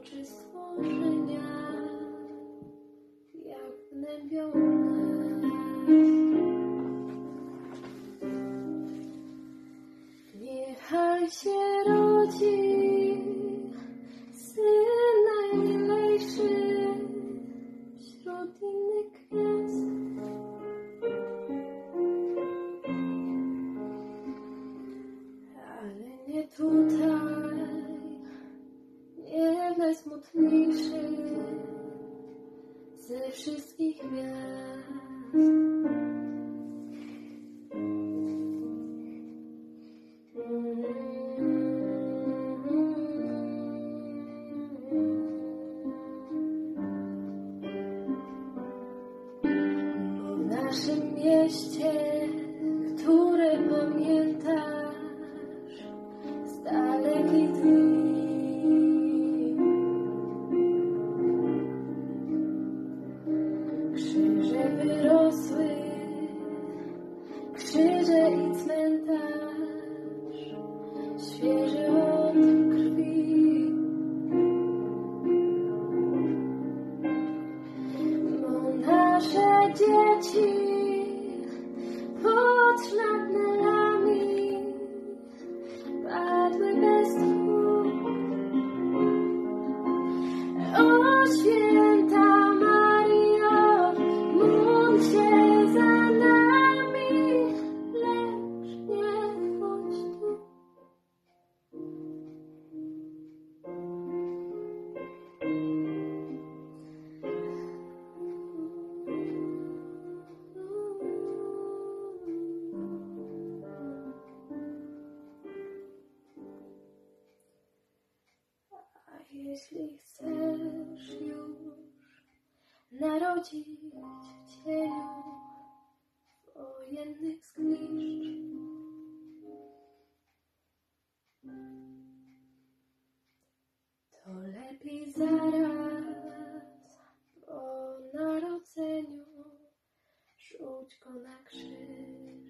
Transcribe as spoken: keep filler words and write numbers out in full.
oczy stworzenia, jak gnębione. Niechaj się rodzi Syn najmilejszy wśród innych gwiazd. Ale nie tutaj, nie w najsmutniejszy ze wszystkich miast. W naszym mieście, które pamiętasz z dalekich dni, krzyże wyrosły, krzyże i cmentarz, świeży od krwi. Bo nasze dzieci pod szlaknerami padły bez tchu. O święta Mario, módl się za nami, lecz nie chodź tu. A jeśli chcesz już narodzić w cieniu wojennych zgliszcz, to lepiej zaraz po narodzeniu rzuć go na krzyż.